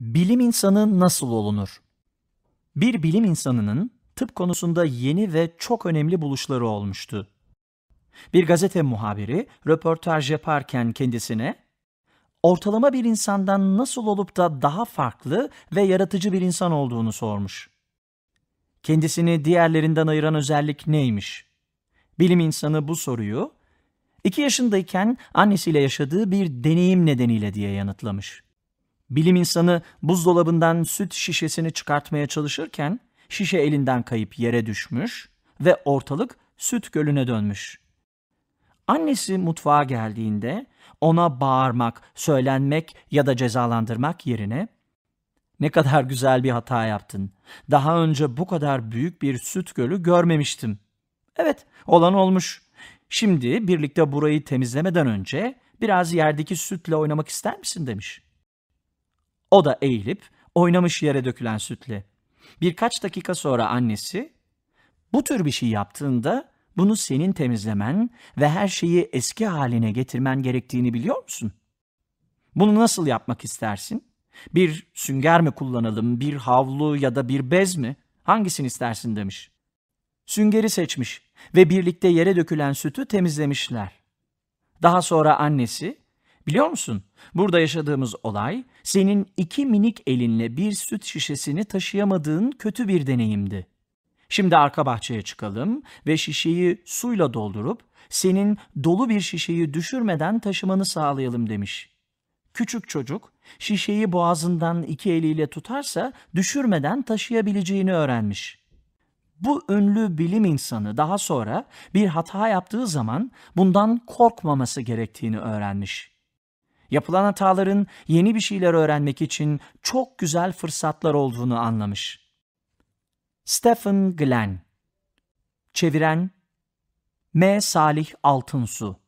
Bilim insanı nasıl olunur? Bir bilim insanının tıp konusunda yeni ve çok önemli buluşları olmuştu. Bir gazete muhabiri röportaj yaparken kendisine, ortalama bir insandan nasıl olup da daha farklı ve yaratıcı bir insan olduğunu sormuş. Kendisini diğerlerinden ayıran özellik neymiş? Bilim insanı bu soruyu, 2 yaşındayken annesiyle yaşadığı bir deneyim nedeniyle diye yanıtlamış. Bilim insanı buzdolabından süt şişesini çıkartmaya çalışırken şişe elinden kayıp yere düşmüş ve ortalık süt gölüne dönmüş. Annesi mutfağa geldiğinde ona bağırmak, söylenmek ya da cezalandırmak yerine "Ne kadar güzel bir hata yaptın. Daha önce bu kadar büyük bir süt gölü görmemiştim. Evet, olan olmuş. Şimdi birlikte burayı temizlemeden önce biraz yerdeki sütle oynamak ister misin?" demiş. O da eğilip oynamış yere dökülen sütle. Birkaç dakika sonra annesi, "Bu tür bir şey yaptığında bunu senin temizlemen ve her şeyi eski haline getirmen gerektiğini biliyor musun? Bunu nasıl yapmak istersin? Bir sünger mi kullanalım, bir havlu ya da bir bez mi? Hangisini istersin?" demiş. Süngeri seçmiş ve birlikte yere dökülen sütü temizlemişler. Daha sonra annesi, "Biliyor musun, burada yaşadığımız olay senin 2 minik elinle bir süt şişesini taşıyamadığın kötü bir deneyimdi. Şimdi arka bahçeye çıkalım ve şişeyi suyla doldurup senin dolu bir şişeyi düşürmeden taşımanı sağlayalım." demiş. Küçük çocuk şişeyi boğazından 2 eliyle tutarsa düşürmeden taşıyabileceğini öğrenmiş. Bu ünlü bilim insanı daha sonra bir hata yaptığı zaman bundan korkmaması gerektiğini öğrenmiş. Yapılan hataların yeni bir şeyler öğrenmek için çok güzel fırsatlar olduğunu anlamış. Stephen Glenn. Çeviren M. Salih Altınsu.